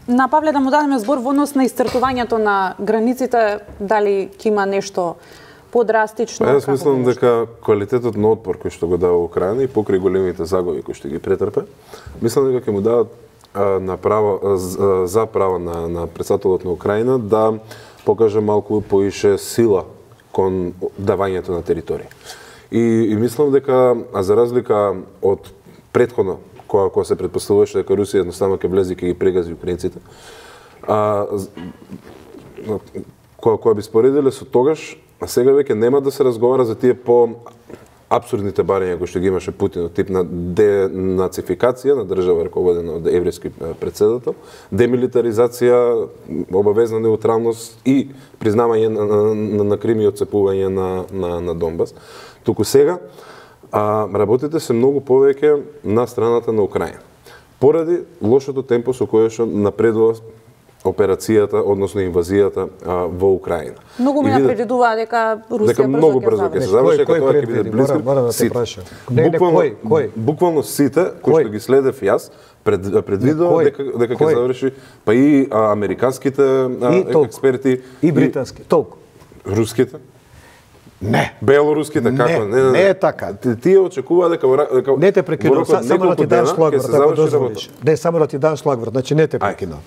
На Павле да му дадеме збор во однос на истртувањето на границите, дали ќе има нешто подрастично? Јас мислам дека квалитетот на отпор кој што го дава Украина и покрај големите загуби кои што ги претрпе, мислам дека ќе му дадат за право на претседателот на Украина да покаже малку поише сила кон давањето на територија. И мислам дека, за разлика од претходно, кога се предпоставуваше дека Русија едноставно ќе влезе и ќе ги прегази украинците, кога би споредиле со тогаш, сега веќе нема да се разговара за тие по апсурдните барања кои што ги имаше Путин, тип на денацификација на држава раководена од еврејски претседател, демилитаризација, обавезна неутралност и признавање на Крим и отцепување на Донбас. Туку сега работите се многу повеќе на страната на Украина. Поради лошото темпо со кое што напредува операцијата, односно инвазијата во Украина. Многу ми напредува дека Русија многу брзо ќе се заврши, дека тоа ќе биде близко. Мора да те прашам. Буквално сите кои што ги следев јас предвидува дека ќе заврши, па и американските експерти и британски. Толку. Руските? Не. Белоруските како? Не е така. Тие очекува дека не те прекинувам, само да ти дам шлагворд, ако дозволиш. Не, само да ти дам шлагворд, значи не те прекинувам.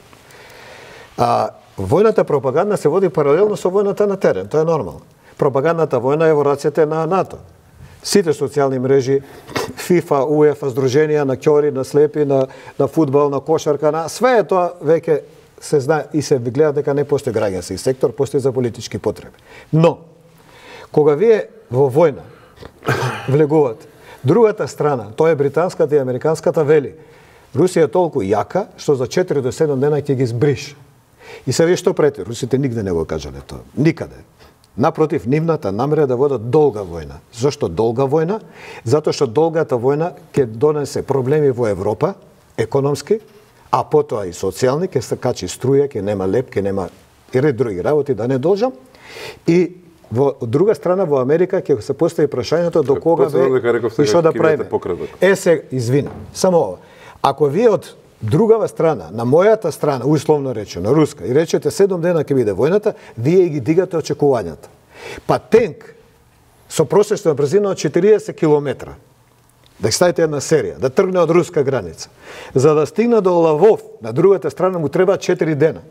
Војната пропаганда се води паралелно со војната на терен, тоа е нормално. Пропагандната војна е во рацете на НАТО. Сите социјални мрежи, ФИФА, УЕФА, здруженија на ќори, на слепи, на фудбал, на кошарка, на све тоа веќе се знае и се гледа дека не постои граѓански сектор, постои за политички потреби. Но кога вие во војна влегувате, другата страна, тоа е британската и американската, вели Русија е толку јака што за 4 до 7 дена ќе ги збриш. И се вие што прети, русите нигде не го кажале тоа. Никаде. Напротив, нивната намера да водат долга војна. Зошто долга војна? Затоа што долгата војна ќе донесе проблеми во Европа, економски, а потоа и социјални, ќе се качи струја, ќе нема леп, ќе нема и ред други работи, да не должам. И од друга страна во Америка ќе се постави прашањето до кога и што да правиме. Се извинам, само ова. Ако вие од другава страна, на мојата страна, условно речено, руска, и речете 7 дена ќе биде војната, вие ги дигате очекувањата. Па тенк со просечна брзина од 40 км, да ги ставите една серија, да тргне од руска граница, за да стигне до Лавов, на другата страна му треба 4 дена.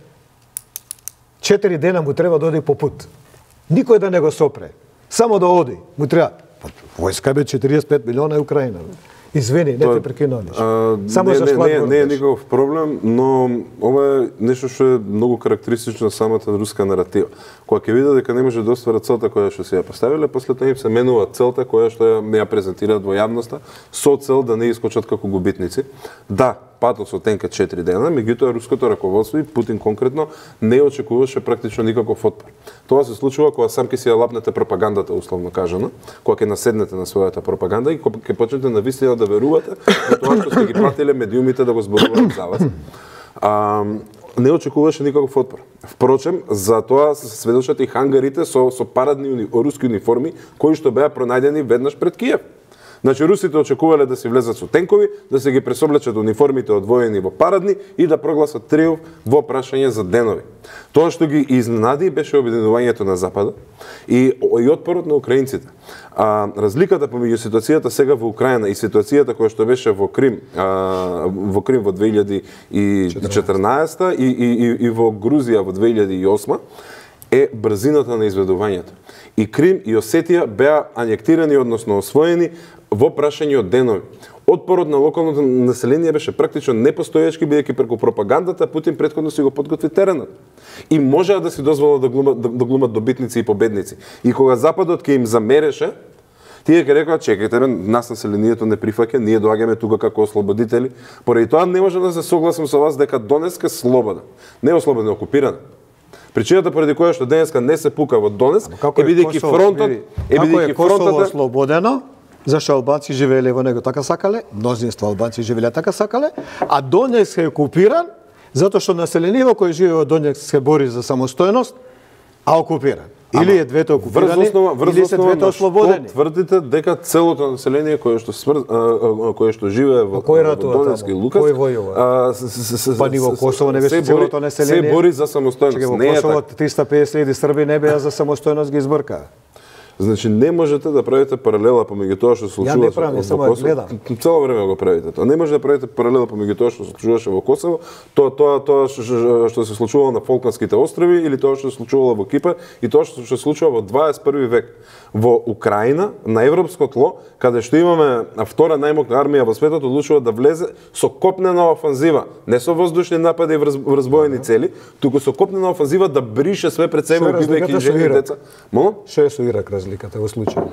4 дена му треба да оди по пут. Никој да не го сопре. Само да оди. Му треба. Војска бе 45 милиона е Украина. Извини, не те прекинувам. Само за шлагворд. Не е никаков проблем, но ова е нешто што е многу карактеристично самата руска наратива. Кога ќе видат дека не може да остварат целта која што си ја поставиле, после тоа им се менува целта која што ја презентираат во јавноста со цел да не искочат како губитници. Да, патот со тенка 4 дена, меѓутоа руското раководство и Путин конкретно не очекуваше практично никаков отпор. Тоа се случува кога сам ќе си ја лапнете пропагандата, условно кажано, кога ќе наседнете на својата пропаганда и кога ќе почнете навистина да верувате во тоа што сте ги пратиле медиумите да го зборуваат за вас. Не очекуваше никаков отпор. Впрочем, за тоа се сведочат и хангарите со парадни руски униформи кои што беа пронајдени веднаш пред Киев. Значи, русите очекувале да си влезат со тенкови, да се ги пресоблечат униформите одвоени во парадни и да прогласат триумф во прашање за денови. Тоа што ги изненади беше обединувањето на Запада и отпорот на украинците. Разликата помеѓу ситуацијата сега во Украина и ситуацијата која што беше во Крим во 2014 и во Грузија во 2008 е брзината на изведувањето. И Крим и Осетија беа анектирани, односно освоени во прашање од денови. Отпорот на локалното население беше практично непостоечки, бидејќи преку пропагандата Путин претходно си го подготви теренот. И можеа да си дозволат да глумат добитници и победници. И кога Западот ќе им замереше, тие ќе рекоа, чекајте, нас населението не прифаќа, ние доаѓаме тука како ослободители. Поради тоа не може да се согласам со вас дека Донецк е слободна. Не е ослободена, е окупирана. Причината поради која што денеска не се пука во Донецк е бидејќи фронтот Косово ослободено, зашто албанци живееле во него така сакале, мнозинство албанци живееле така сакале, а Донецк е окупиран затоа што населението кој живее во Донецк се бори за самостојност, а окупиран. Или е двете окупирани, или се двете ослободени. Тврдите дека целото население кое што живее во Донецк и Лукаск, кој војува? Па ни во Косово не беше целото население. Се бори за самостојност. Не е така. 350.000 Срби не беа за самостојност, ги избркаа. Значи не можете да правите паралела помеѓу тоа што се случуваше во Косово. Само гледам. Цело време го правите тоа. Не може да правите паралела помеѓу тоа што се случуваше во Косово, тоа што се случувало на Фолкландските острови или тоа што се случувало во Кипар и тоа што се случува во 21 век во Украина, на европско тло, каде што имаме втора најмокна армија во светот, одлучува да влезе со копнена офанзива, не со воздушни напади и вразбоени цели, туку со копнена офанзива да брише све пред себе, убивајќи жени и деца. Молам? Што е со Ирак разликата во случај?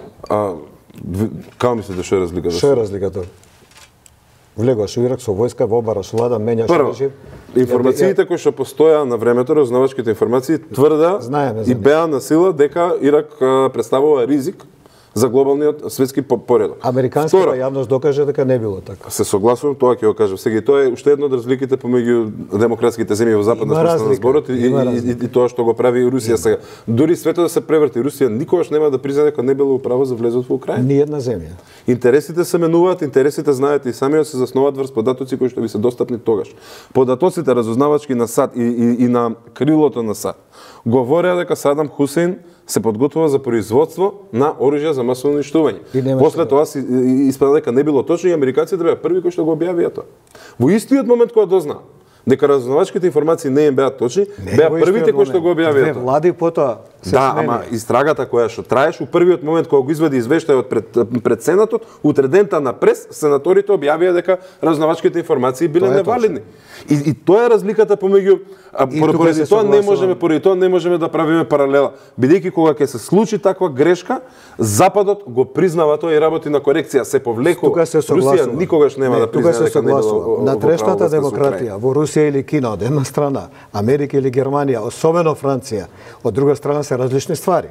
Како мислите што е разликата? Што е разликата? Влегуваш во Ирак со војска, во обараш влада, менјаш режим. Информациите кои што постоја на времето, разузнавачките информации тврда и беа на сила дека Ирак представува ризик за глобалниот светски поредок. Американската јавност докаже дека не било така. Се согласувам, тоа ќе го кажам сега. И тоа е уште едно од разликите помеѓу демократските земји во западна страна на зборот и тоа што го прави Русија сега. Дури светот да се преврти, Русија никогаш нема да призна дека не било управа за влезот во Украина. Ни една земја. Интересите се менуваат, интересите знаете и самиот се заснуваат врз податоци кои што ви се достапни тогаш. Податоците разузнавачки на САД и на крилото на САД говореа дека Садам Хусейн се подготвува за производство на оружја за масово уништување. После тоа се испада дека не било точно и американците беа први кои што го објавија тоа. Во истиот момент кога дознаа дека разузнавачките информации не им беа точни, беа првите кои што го објавија тоа. Влади потоа се смени. Ама истрагата која што траеше у првиот момент кога го извади извештајот пред Сенатот, утредента на прес, сенаторите објавија дека разузнавачките информации биле невалидни. И тоа е разликата помеѓу поради тоа не можеме да правиме паралела, бидејќи кога ќе се случи таква грешка, Западот го признава тоа и работи на корекција, се повлекува. Русија никогаш нема да признае дека не било. Натрешната демократија во Русија или Кина од една страна, Америка или Германија, особено Франција, од друга страна се различни ствари.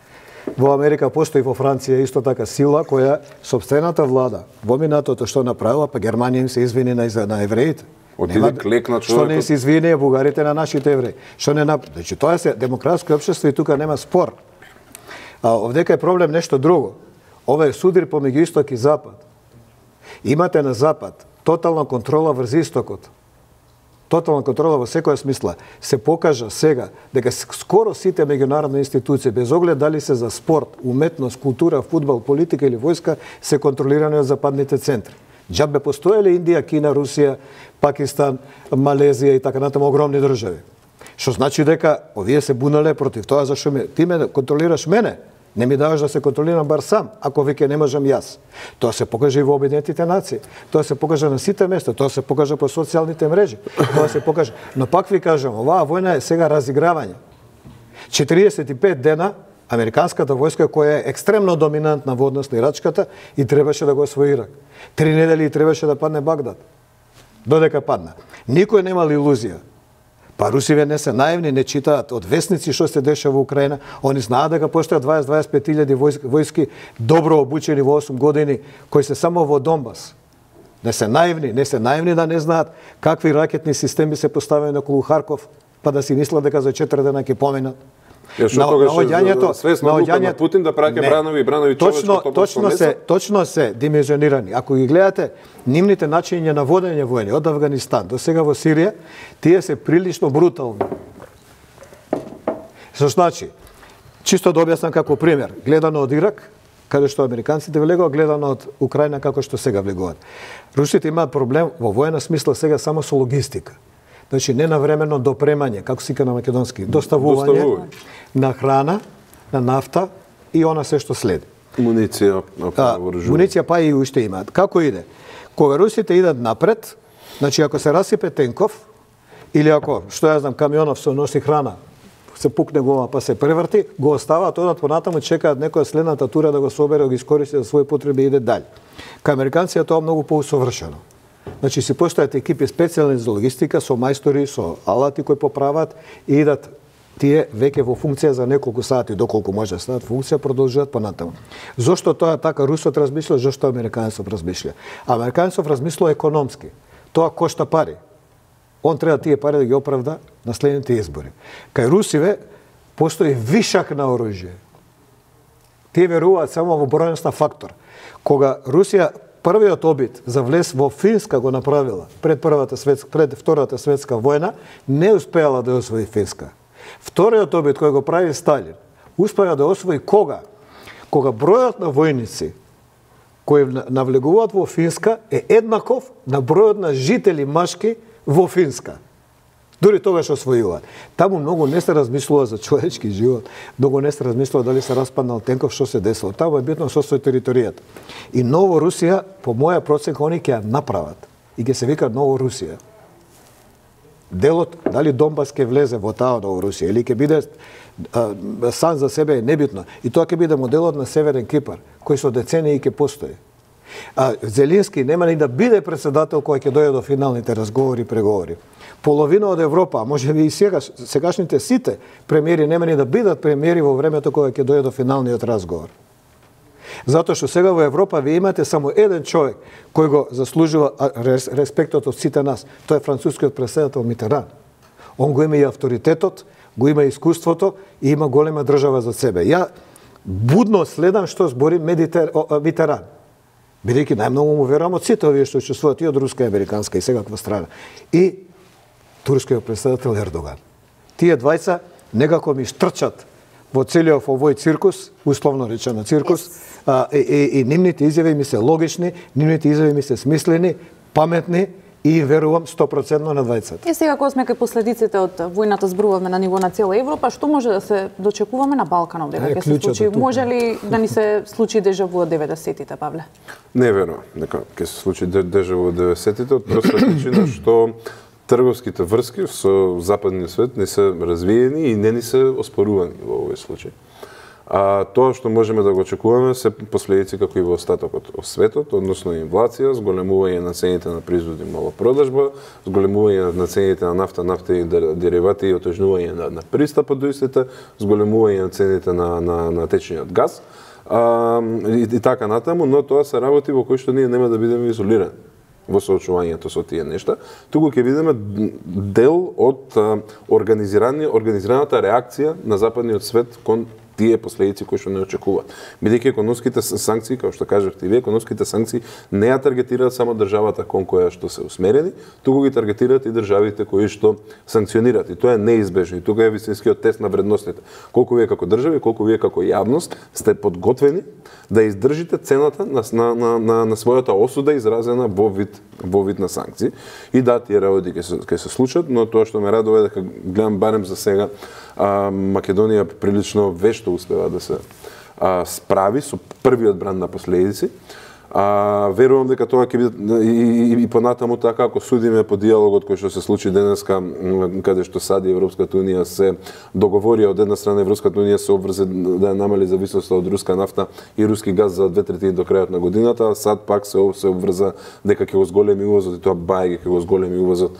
Во Америка постои, во Франција исто така сила која сопствената влада во минатото што направила, па Германија им се извини на евреите. Отиде клекна човекот. Што не се извини бугарите на нашите евреи. Што не значи тоа се демократско општество и тука нема спор. Овдека е проблем нешто друго. Ова е суdir помеѓу исток и запад. Имате на запад тотална контрола врз истокот. Тотална контрола во секоја смисла. Се покажа сега дека скоро сите меѓународни институции, без оглед дали се за спорт, уметност, култура, фудбал, политика или војска, се контролирани од западните центри. Џабе постоеле Индија, Кина, Русија, Пакистан, Малезија и така натаму огромни држави. Што значи дека овие се бунале против тоа зашто ти ме контролираш мене, не ми даваш да се контролирам бар сам, ако веќе не можам јас. Тоа се покажа и во Обединетите нации. Тоа се покажа на сите места, тоа се покажа по социјалните мрежи. Тоа се покажа. Но пак ви кажам, оваа војна е сега разигравање. 45 дена американската војска која е екстремно доминантна во однос на ирачката и требаше да го освои Ирак. 3 недели требаше да падне Багдад. Додека падна. Никој немал илузија. Па русиве не се наивни, не читаат од весници што се дешава во Украина. Они знаат дека постојат 20-25 илјади војски добро обучени во 8 години кои се само во Донбас. Не се наивни да не знаат какви ракетни системи се поставени околу Харков, па да си мислат дека за 4 дена ќе поминат. Свесно на Путин да праќа бранови човечко точно се димензионирани. Ако ги гледате нивните начини на водење војни од Авганистан до сега во Сирија, тие се прилично брутални. Што значи, чисто да објаснам како пример, гледано од Ирак, каде што американците влегуваат, гледано од Украина како што сега влегуваат. Русите имаат проблем во војна смисла сега само со логистика. Значи, ненавремено допремање, како сика на македонски, доставување на храна, на нафта и она се што следи. Муниција, вооружување. Муниција па и уште имаат. Како иде? Кога русите идат напред, значи ако се расипе тенков, или ако, што ја знам, камионов се носи храна, се пукне гома па се преврти, го оставаат, одат понатаму, чекаат некоја следната тура да го собере, да го искористи за своји потреби и иде дале. Кај американците тоа многу поусовршено. Значи, си постојат екипи специјални за логистика, со мајстори, со алати кои поправат и идат тие веќе во функција за неколку сати, доколку може да станат функција, продолжуваат понатаму. Зошто тоа така русот размисля, зошто американецот размисля? Американецот размисля економски. Тоа кошта пари. Он треба тие пари да ги оправда на следните избори. Кај русиве, постои вишак на оружје. Тие веруваат само во бројност на фактор. Кога Русија првиот обид за влез во Финска го направила пред Втората светска војна, не успеала да освои Финска. Вториот обид кој го прави Сталин, успеа да освои кога? Кога бројот на војници кои навлегуваат во Финска е еднаков на бројот на жители машки во Финска. Дури тогаш освојуваат. Таму многу не се размислува за човечки живот, многу не се размислува дали се распаднал тенков, што се десло. Таму е битно со територијата. И Ново Русија, по моја проценка, они ќе ја направат. И ќе се вика Ново Русија. Делот, дали Донбас ќе влезе во таа Ново Русија, или ќе биде сам за себе е небитно. И тоа ќе биде моделот на Северен Кипар, кој со децении ќе постои. Зелински нема ни да биде председател кој ќе дојде до финалните разговори и преговори. Половина од Европа, а може би и сегашните сите премиери нема ни да бидат премиери во времето кога ќе дојде до финалниот разговор. Затоа што сега во Европа ви имате само еден човек кој го заслужува респектот од сите нас. Тоа е францускиот претседател Митеран. Он го има и авторитетот, го има и искуството и има голема држава за себе. Ја будно следам што збори Митеран. Бидејќи најмногу му верувам од сите овие што учествуваат и од руска, и американска, и секаква страна. И турскиот претседател Ердоган. Тие двајца некако ми штрчат во целиот овој циркус, условно речено циркус, и нивните изјави ми се логични, нивните изјави ми се смислени, паметни и верувам 100% на двајцата. И сега кога сме кај последиците од војната, зборуваме на ниво на цела Европа, што може да се дочекуваме на Балканот дека ќе се случи? Може ли да ни се случи дежаву од 90-тите, Павле? Не верувам дека ќе се случи дежаву од 90-тите, од проста причина што трговските врски со западниот свет не се развиени и не ни се оспорувани во овој случај. Тоа што можеме да го очекуваме се последици како и во остатокот од светот, односно инфлација, зголемување на цените на производи малопродажба, зголемување на цените на нафтени деривати и отежнување на пристапот до истите, зголемување на цените на течниот газ и така натаму, но тоа се работи во кои што ние нема да бидеме изолирани во соочувањето со тие нешта, туку ќе видиме дел од организираната реакција на западниот свет кон тие последици кои што не очекуваат. Бидејќи економските санкции, како што кажавте и вие, економските санкции не ја таргетираат само државата кон која што се усмерени, туку ги таргетираат и државите кои што санкционираат. И тоа е неизбежно. И тука е вистинскиот тест на вредностите. Колку вие како држави, колку вие како јавност сте подготвени да издржите цената на својата осуда изразена во вид на санкции. И да, тие работи ќе се случат, но тоа што ме радува е дека гледам барем за сега Македонија прилично вешто успева да се справи со првиот бран на последици. Верувам дека тоа ќе биде и понатаму така, ако судиме по диалогот кој што се случи денеска, каде што САД и Европската унија се договори, од една страна Европската унија се обврзе да намали зависноста од руска нафта и руски газ за 2/3 до крајот на годината, а САД пак се обврза дека ќе го зголеми увозот и тоа бајге ќе го зголеми увозот.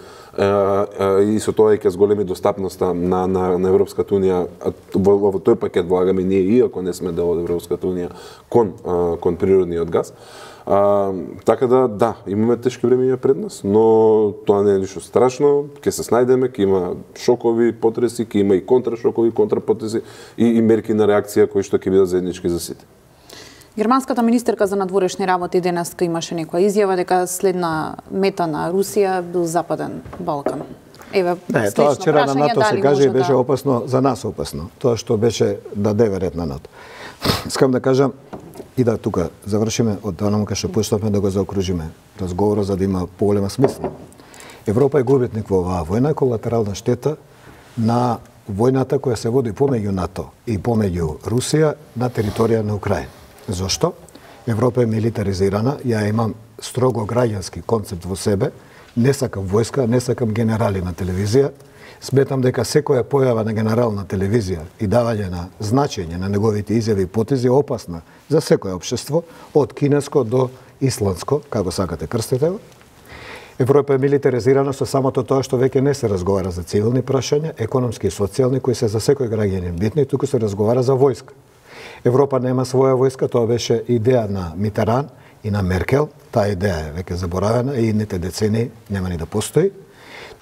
И со тоа ќе зголеми достапноста на Европската унија во тој пакет влагаме ние, иако не сме дел од Европската унија кон природниот газ. Така да, имаме тешки времења пред нас, но тоа не е ништо страшно, ќе се снајдеме, ќе има шокови потреси, ќе има и контрашокови, контрапотреси и мерки на реакција кои што ќе бидат заеднички за сите. Германската министерка за надворешни работи денеска имаше некоја изјава дека следна мета на Русија бил Западен Балкан. Еве, тоа вчера на НАТО се каже и беше опасно, за нас опасно. Тоа што беше да даде ред на НАТО. Искам да кажам и да тука завршиме од онаму кај што почнавме да го заокружиме разговорот за да има поголема смисла. Европа е губитник во оваа војна, колатерална штета на војната која се води помеѓу НАТО и помеѓу Русија на територија на Украина. Зошто? Европа е милитаризирана, ја имам строго граѓански концепт во себе, не сакам војска, не сакам генерали на телевизија. Сметам дека секоја појава на генерал на телевизија и давање на значење на неговите изјави и потези е опасна за секое општество, од кинеско до исландско, како сакате крстете го. Европа е милитаризирана со самото тоа што веќе не се разговара за цивилни прашања, економски и социјални, кои се за секој граѓанин битни, туку се разговара за војска. Европа нема своја војска, тоа беше идеја на Митеран и на Меркел. Таа идеја е веќе заборавена и идните децении нема ни да постои.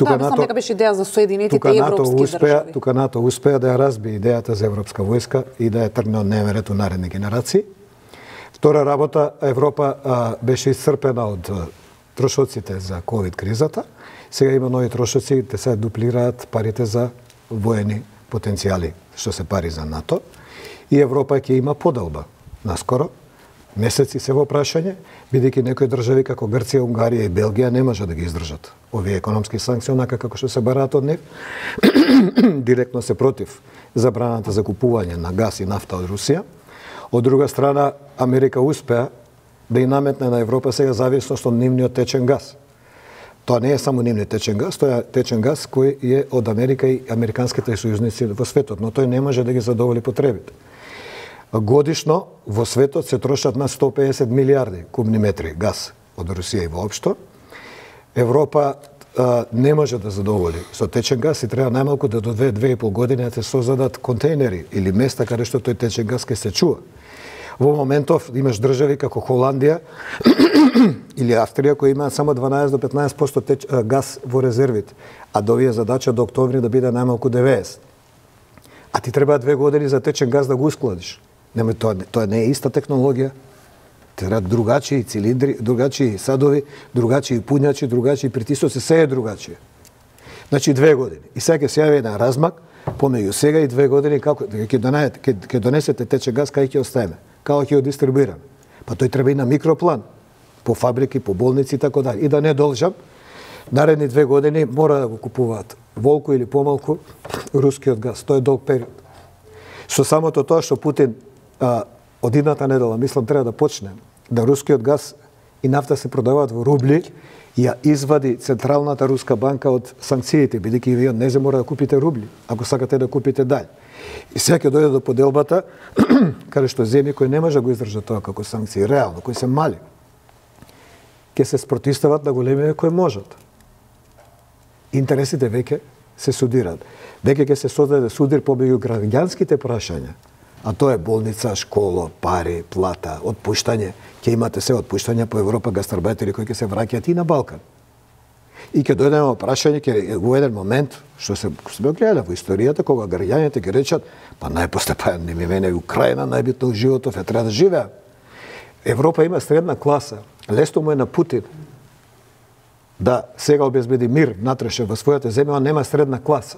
Да, мислам дека беше идеја за Соединетите европски држави. Тука НАТО успеа да ја разби идејата за европска војска и да ја тргне од дневен ред у наредни генерации. Втора работа, Европа беше исцрпена од трошоците за ковид кризата. Сега има нови трошоци, те се дуплираат парите за воени потенцијали, што се пари за НАТО. И Европа ќе има поделба наскоро. Месеци се во прашање, бидејќи некои држави како Грција, Унгарија и Белгија не може да ги издржат овие економски санкции, онака како што се бараат од нив. Директно се против забраната за купување на газ и нафта од Русија. Од друга страна, Америка успеа да и наметне на Европа сега зависност од нивниот течен газ. Тоа не е само нивниот течен газ, тоа е течен газ кој е од Америка и американските сојузници во светот, но тој не може да ги задоволи потребите. Годишно во светот се трошат на 150 милиарди кубни метри газ од Русија и воопшто. Европа не може да задоволи со течен газ и треба најмалку да до 2-2,5 години да се создадат контейнери или места каде што тој течен газ ќе се чува. Во моментов имаш држави како Холандија или Австрија кои имаат само 12 до 15% газ во резервите, а до овие задача до октомври да биде најмалку 90. А ти треба 2 години за течен газ да го ускладиш. Тоа не е иста технологија. Треба другачи цилиндри, другачи садови, другачи пуњачи, другачи притисоци, се е другачие. Значи 2 години. И сега ќе се јави еден размак помеѓу сега и 2 години како ќе донесете течен газ, кај ќе оставиме, како ќе го дистрибуираме. Па тој треба и на микроплан, по фабрики, по болници и така дали. И да не должам, наредни 2 години мора да го купуваат волку или помалку рускиот газ. Тоа е долг период. Со самото тоа што Путин од идната недела, мислам, треба да почне да рускиот газ и нафта се продаваат во рубли, ја извади Централната руска банка од санкциите, бидејќи вие не мора да купите рубли, ако сакате да купите дај. И сега ќе дојде до поделбата, каде што земји кои не може да го издржат тоа како санкции, реално, кои се мали, ќе се спротистават на големите кои можат. Интересите веќе се судираат. Веќе ќе се создаде судир помеѓу граѓанските прашања, а тоа е болница, школа, пари, плата, отпуштање. Ќе имате се отпуштања по Европа гастарбајтери кои ќе се враќаат и на Балкан. И ќе дојде на прашање, ќе во еден момент, што се гледале во историјата, кога граѓаните ќе речат, па најпосле па не ми мене Украина, најбитно во животот е треба да живеа. Европа има средна класа. Лесно му е на Путин да сега обезбеди мир натреше во својата земја, а нема средна класа.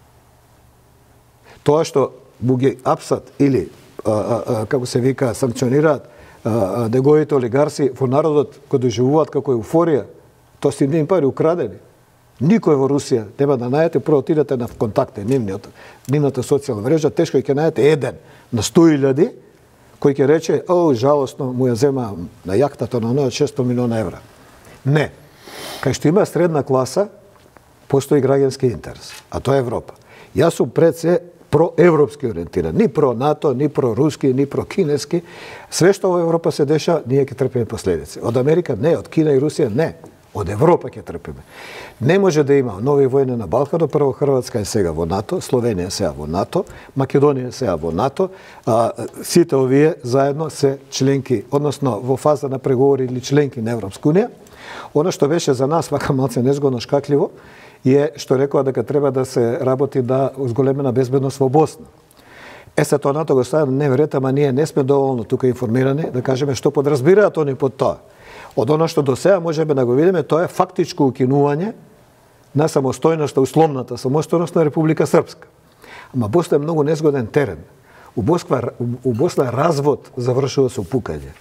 Тоа што му ги апсат или, како се вика, санкционираат неговите олигарси во народот кој доживуваат како еуфорија, тоа си ним пари украдени. Никој во Русија нема да најдете, прво отидете на контакте, нивната социјална мрежа, тешко ќе најдете еден на 100.000 кој ќе рече, жалосно му ја зема на јахтата на 600 милиона евра. Не. Кај што има средна класа, постои граѓански интерес, а тоа е Европа. Јас сум пред се проевропски ориентиран. Ни про НАТО, ни про руски, ни про кинески. Све што во Европа се деша, ние ќе трпиме последици. Од Америка не, од Кина и Русија не. Од Европа ќе трпиме. Не може да има нови војни на Балканот. Прво Хрватска е сега во НАТО, Словенија е сега во НАТО, Македонија е сега во НАТО. Сите овие заедно се членки, односно во фаза на преговори или членки на Европска унија. Она што беше за нас вака малце незгодно шкакливо е што рекоа дека треба да се работи на зголемена безбедност во Босна. Се тоа НАТО го стави на дневен ред, ама ние не сме доволно тука информирани да кажеме што подразбираат они под тоа. Од она што до сега можеме да го видиме, тоа е фактичко укинување на самостојноста, условната самостојност на Република Српска. Ама Босна е многу незгоден терен. У Босна развод завршува со пукање,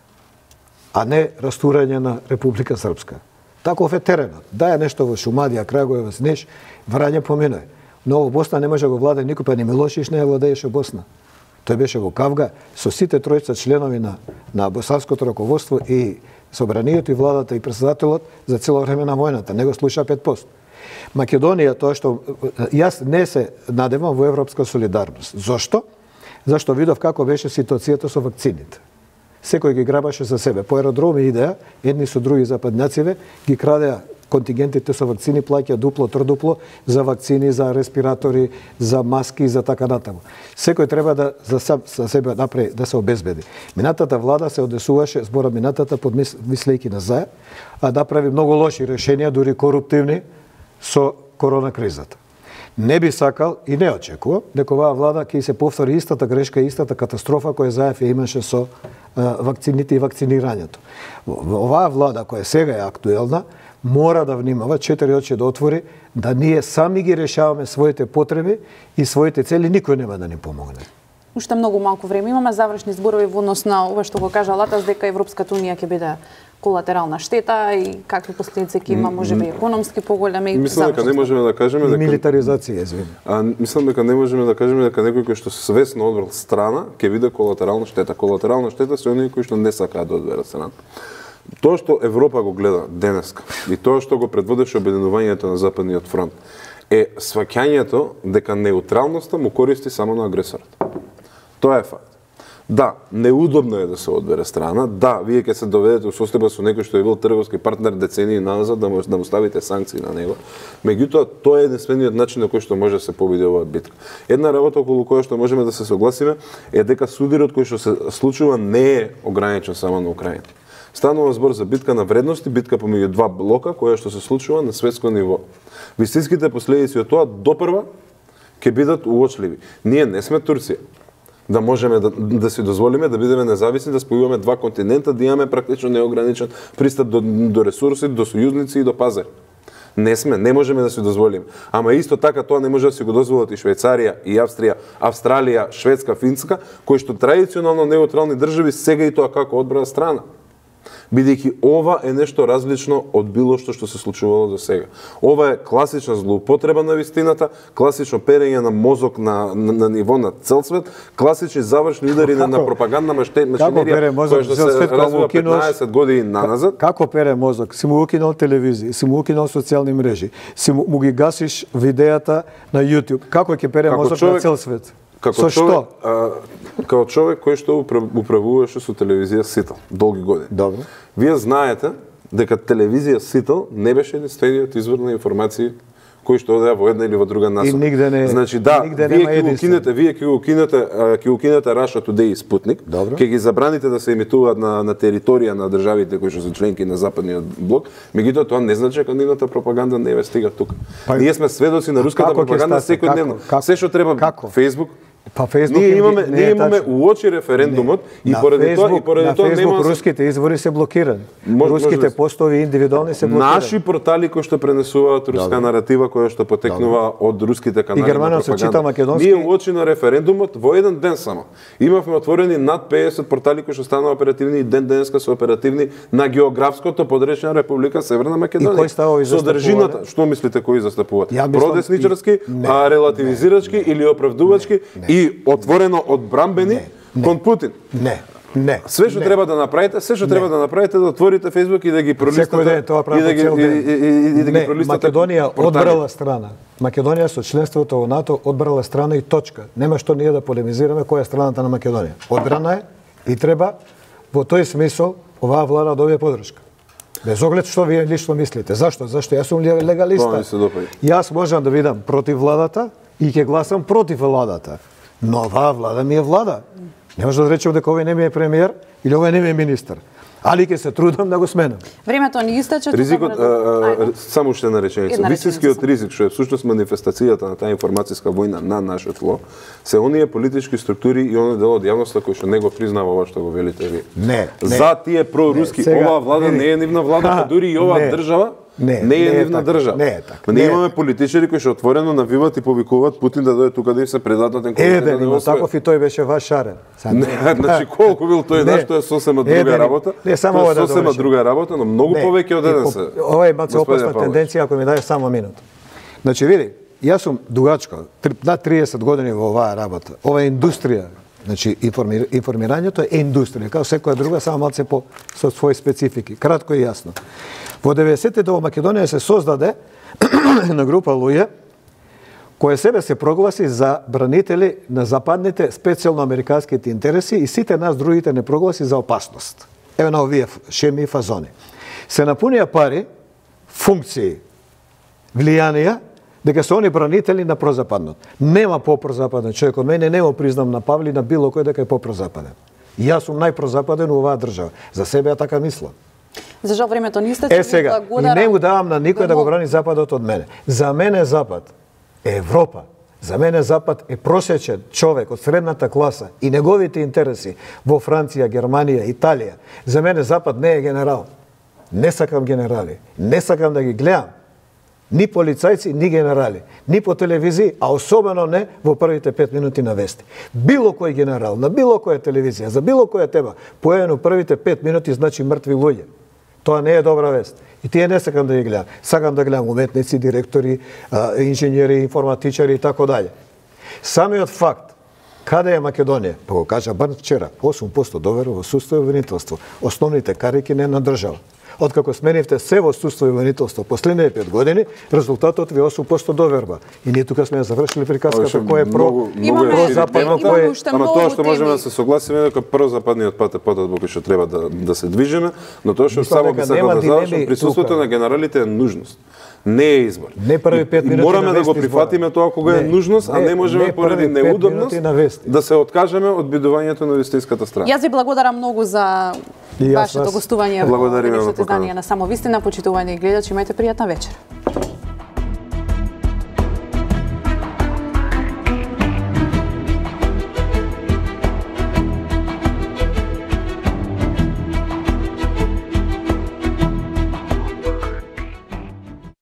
а не растурање на Република Српска. Таков е теренот. Да е нешто во Шумадија, Крагујево, Снеж, Врање помине. Но во Босна не може да го владе никој, па ни Милошевич не ја владееше Босна. Тој беше во Кавга со сите тројца членови на босанското раководство и собранието и владата и председателот за цело време на војната. Не го слуша 5%. Македонија, тоа што јас не се надевам во европска солидарност. Зошто? Зашто видов како беше ситуацијата со вакцините. Секој ги грабаше за себе. По аеродроми идеа, едни со други западњациве, ги крадеа контингентите со вакцини, плаќа дупло, трдупло за вакцини, за респиратори, за маски и за така натаму. Секој треба да за себе направи да се обезбеди. Минатата влада се одесуваше, зборам минатата, подмислејќи назај, а да прави многу лоши решенија, дури коруптивни, со корона кризата. Не би сакал и не очекувам дека оваа влада ќе се повтори истата грешка и истата катастрофа која заев имаше со вакцините и вакцинирањето. Оваа влада која сега е актуелна мора да внимава, 4 очи да отвори, да ние сами ги решаваме своите потреби и своите цели, никој нема да ни помогне. Уште многу малку време имаме, завршни зборови во однос на ова што го кажа Латас, дека Европската унија ќе биде колатерална штета и какви последици ќе има, можеби економски поголеми. Мислам дека не можеме да кажеме дека милитаризација, извини. Мислам дека не можеме да кажеме дека некој кој што свесно одбрал страна ќе биде колатерална штета. Колатерална штета се оние кои што не сакаат да одберат страна. Тоа што Европа го гледа денеска и тоа што го предводеше обединувањето на Западниот фронт е сваќањето дека неутралноста му користи само на агресорот. Тоа е факт. Да, неудобно е да се одбере страна. Да, вие ќе се доведете во состојба со некој што е бил трговски партнер децении назад да му ставите санкции на него. Меѓутоа, тоа е единствениот начин на кој што може да се победи оваа битка. Една работа околу која што можеме да се согласиме е дека судирот кој што се случува не е ограничен само на Украина. Станува збор за битка на вредности, битка помеѓу два блока која што се случува на светско ниво. Вистинските последици од тоа допрва ќе бидат уочливи. Ние не сме Турција. Да можеме да си дозволиме да бидеме независни, да спојуваме два континента, да имаме практично неограничен пристап до ресурси, до сојузници и до пазар. Не сме, не можеме да си дозволиме. Ама исто така тоа не може да си го дозволат и Швајцарија, и Австрија, Австралија, Шведска, Финска, кои што традиционално неутрални држави сега и тоа како одбрана страна. Бидејќи ова е нешто различно од било што се случувало до сега. Ова е класична злоупотреба на вистината, класично перење на мозок на ниво на цел свет, класични завршни удари на пропагандна машинерија која што се развива 15 години наназад. Како пере мозок? Си му укинал телевизија, си му укинал социјални мрежи, си му ги гасиш видеата на YouTube. Како ќе пере мозок на цел свет? Како човек кој што управуваше со телевизија Сител долги години. Добро. Вие знаете дека телевизија Сител не беше единствениот извор на информации кој што одеа во една или во друга насока. И нигде не. Значи да, вие ќе укинете Russia Today и Спутник, ќе ги забраните да се емитуваат на територија на државите кои што се членки на западниот блок, меѓутоа тоа не значи дека нивната пропаганда не ве стига тука. Ние сме сведоци на руската пропаганда секојдневно. Се што треба Facebook. Па Facebook ние имаме уочи референдумот и поради тоа нема руските извори се блокирани. Руските постови индивидуални се блокирани. Наши портали кои што пренесуваат руска наратива која што потекнува од руските канали на пропаганда. Ние уочи на референдумот во еден ден само имавме отворени над 50 портали кои што станаа оперативни и ден денеска се оперативни на географското подречна Република Северна Македонија. И кој става содржината, што мислите кои застапуваат? Продесничарски, релативизирачки или оправдувачки и отворено одбрамбени кон Путин. Не. Све што треба да направите, да отворите Facebook и да ги пролистате и да ги пролистате. Македонија одбрала страна. Македонија со членството во НАТО одбрала страна и точка. Нема што ние да полемизираме која е страната на Македонија. Одбрана е и треба во тој смисол оваа влада добие поддршка. Без оглед што вие лично мислите. Зашто? Јас сум легалиста. Јас можам да бидам против владата и ќе гласам против владата. Но оваа влада ми е влада. Не може да речем дека овој не ми е премиер или овој не ми е министар. Али ќе се трудам да го сменам. Времето ни истече. Ризикот, само уште една реченица. Вистинскиот ризик, што е всушност манифестацијата на таа информацијска војна на нашето тло, се оние политички структури и оној дел од јавноста кој што не го признава ова што го велите ви. Не. За тие проруски, оваа влада не е нивна влада, дури и оваа држава не е нивна држава. Не е така. Ние имаме политичари кои што отворено навиват и повикуваат Путин да дојде тука да им се предадат на конкретен има таков и тој беше ваш шарен. Значи колку бил тој наш, тоа е сосема друга работа. Не само ова да сосема друга работа, но многу повеќе од еден се. Ова е малку опасна тенденција ако ми даде само минута. Значи види, јас сум дугачко, над 30 години во оваа работа. Ова е индустрија. Значи информирањето е индустрија, како секоја друга, само малце со своји специфики. Кратко и јасно. Во 90-те во Македонија се создаде една група луѓе која себе се прогласи за бранители на западните, специјално американските интереси и сите нас другите не прогласи за опасност. Еве на овие шеми и фазони. Се напунија пари, функции, влијанија, дека се они бранители на прозападнот. Нема попрозападен човек од мене, не го признам на Павли, на било кој дека е попрозападен. Јас сум најпрозападен у оваа држава. За себе ја така мислам. За жал времето ни истече. Сега, и не му давам на никој да го брани Западот од мене. За мене Запад е Европа. За мене Запад е просечен човек од средната класа и неговите интереси во Франција, Германија, Италија. За мене Запад не е генерал. Не сакам генерали. Не сакам да ги гледам. Ни полицајци, ни генерали. Ни по телевизии, а особено не во првите 5 минути на вести. Било кој генерал, на било која телевизија, за било која тема, појавено првите 5 минути значи мртви луѓе. Тоа не е добра вест. И тие не сакам да ги гледам. Сакам да гледам уметници, директори, инженери, информатичари и така дале. Самиот факт, каде е Македонија? Па го кажа бар вчера, 8% доверба во судство и обвинителство. Основните карики не на држава. Откако сменивте се во судство и обвинителство последните 5 години, резултатот ви е 8% доверба. И ние тука сме завршили приказката кој е прозападно, кој е... Ама тоа што можеме да се согласиме дека прозападниот пат е патот во кој што треба да се движиме, но тоа што само би сакал да завршам, присуството на генералите е нужност. Не е избор. Не први 5 минути мораме да го прифатиме тоа кога е нужност, а не можеме поради неудобност да се откажеме од бидувањето на вистинската страна. Јас ви благодарам многу за вашето гостување во денешното издание на Само вистина. Почитувани гледачи, имајте пријатна вечер.